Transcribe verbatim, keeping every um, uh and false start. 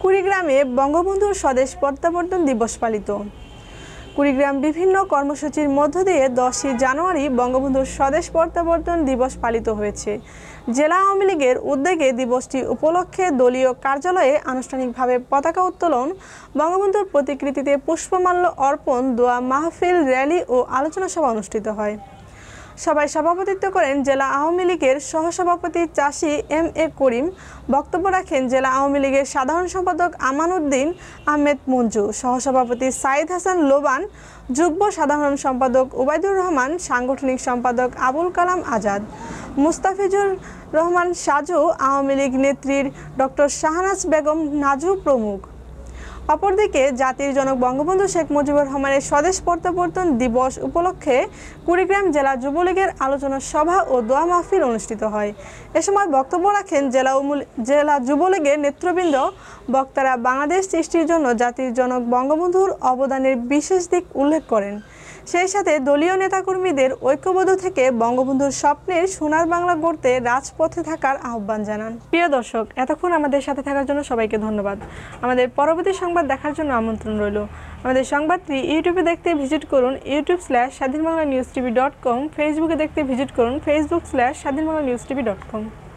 কুড়িগ্রামে বঙ্গবন্ধুর স্বদেশ প্রত্যাবর্তন দিবস পালিত। কুড়িগ্রাম বিভিন্ন কর্মসূচির মধ্য দিয়ে দশই জানুয়ারি বঙ্গবন্ধুর স্বদেশ প্রত্যাবর্তন দিবস পালিত হয়েছে। জেলা আওয়ামী লীগের উদ্যোগে দিবসটি উপলক্ষে দলীয় কার্যালয়ে আনুষ্ঠানিকভাবে পতাকা উত্তোলন, বঙ্গবন্ধুর প্রতিকৃতিতে পুষ্পমাল্য অর্পণ, দোয়া মাহফিল, র্যালি ও আলোচনা সভা অনুষ্ঠিত হয়। সভায় সভাপতিত্ব করেন জেলা আওয়ামী লীগের সহসভাপতি চাষী এম এ করিম। বক্তব্য রাখেন জেলা আওয়ামী লীগের সাধারণ সম্পাদক আমানউদ্দিন আহমেদ মঞ্জু, সহসভাপতি সাইদ হাসান লোবান, যুগ্ম সাধারণ সম্পাদক ওবায়দুর রহমান, সাংগঠনিক সম্পাদক আবুল কালাম আজাদ, মুস্তাফিজুর রহমান সাজু, আওয়ামী লীগ নেত্রীর ডক্টর শাহনাজ বেগম নাজু প্রমুখ। অপরদিকে জাতির জনক বঙ্গবন্ধু শেখ মুজিবুর রহমানের স্বদেশ প্রত্যাবর্তন দিবস উপলক্ষে কুড়িগ্রাম জেলা যুবলীগের আলোচনা সভা ও দোয়া মাহফিল অনুষ্ঠিত হয়। এ সময় বক্তব্য রাখেন জেলা জেলা যুবলীগের নেতৃবৃন্দ। বক্তারা বাংলাদেশ সৃষ্টির জন্য জাতির জনক বঙ্গবন্ধুর অবদানের বিশেষ দিক উল্লেখ করেন। সেই সাথে দলীয় নেতাকর্মীদের ঐক্যবদ্ধ থেকে বঙ্গবন্ধুর স্বপ্নের সোনার বাংলা গড়তে রাজপথে থাকার আহ্বান জানান। প্রিয় দর্শক, এতক্ষণ আমাদের সাথে থাকার জন্য সবাইকে ধন্যবাদ। আমাদের পরবর্তী সংবাদ দেখার জন্য আমন্ত্রণ রইল। আমাদের সংবাদটি ইউটিউবে দেখতে ভিজিট করুন YouTube slash Swadhin Bangla news TV dot com, ফেসবুকে দেখতে ভিজিট করুন Facebook slash Swadhin Bangla news TV dot কম।